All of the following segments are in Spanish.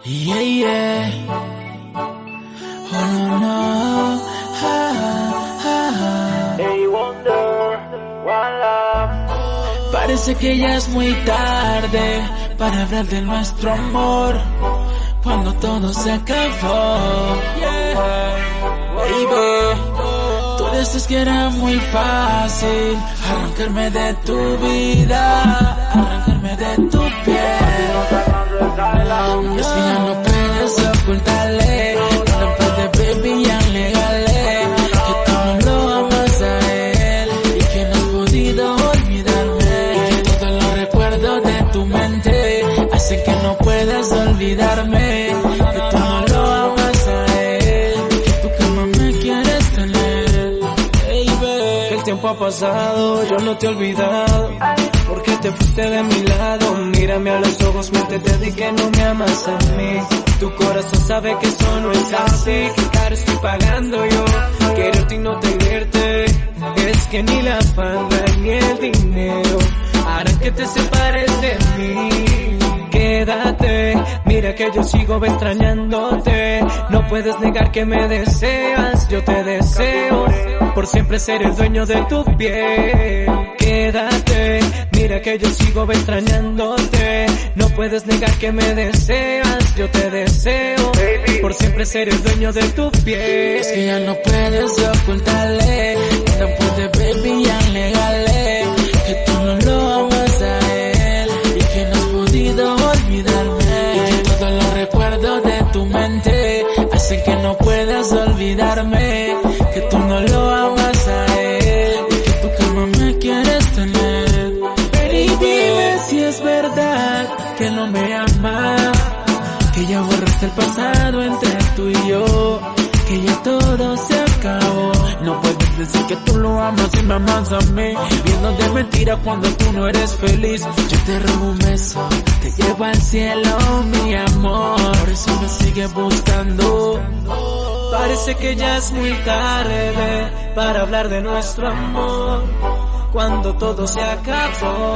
Yeah, yeah. Oh, no, no. Hey, Wonder, one love. Parece que ya es muy tarde para hablar de nuestro amor, cuando todo se acabó. Yeah. Baby, tú dices que era muy fácil arrancarme de tu vida, arrancarme de tu piel. Y es que ya no puedes ocultarle, no puedes, baby, ya legale que tú no lo amas a él y que no has podido olvidarme, y que todos los recuerdos de tu mente hacen que no puedas olvidarme, que tú no lo amas a él y que tú cama me quieres tener, baby. El tiempo ha pasado, yo no te he olvidado, porque te fuiste de mi lado. Mírame a los ojos, miéntete, di que no me amas a mí. Tu corazón sabe que eso no es así, que caro estoy pagando yo, quererte y no tenerte. Es que ni la fama ni el dinero harán que te separes de mí. Quédate, mira que yo sigo extrañándote. No puedes negar que me deseas, yo te deseo por siempre ser el dueño de tu piel. Quédate, mira que yo sigo extrañándote. No puedes negar que me deseas, yo te deseo por siempre ser el dueño de tu piel. Es que ya no puedes ocultarle, no puedes, baby, ya legale que tú no lo amas a él y que no has podido olvidarme, y que todos los recuerdos de tu mente hacen que no puedas olvidarme, que tú no lo amas a él y que tu cama me quieres tener. Y dime si es verdad que no me amas, que ya borraste el pasado entre tú y yo, que ya todo se acabó. No puedes decir que tú lo amas y me amas a mí, viendo de mentira cuando tú no eres feliz. Yo te robo un beso, te llevo al cielo, mi amor, por eso me sigue buscando. Parece que ya es muy tarde para hablar de nuestro amor, cuando todo se acabó.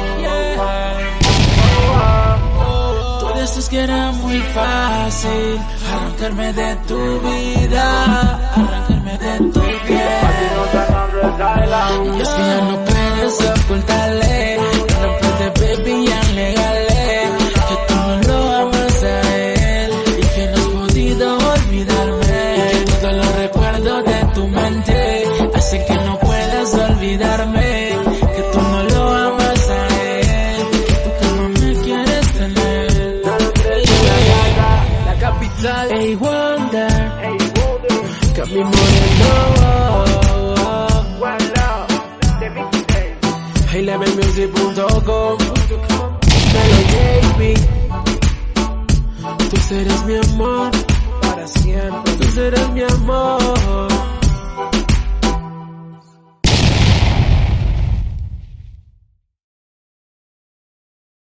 Tú dices que era muy fácil arrancarme de tu vida, arrancarme de tu piel. Y es que ya no puedes ocultarle, no puedes, baby, ya legale que tú no lo amas a él y que no has podido olvidarme, y que todos los recuerdos de tu mente hacen que no puedas olvidarme, que tú no lo amas a él y que tu cama me quieres tener. La capital, Hey, Wonder, Cami Moreno, HeyLevelMusic.com, Melo JB. Tú serás mi amor, para siempre. tú serás mi amor.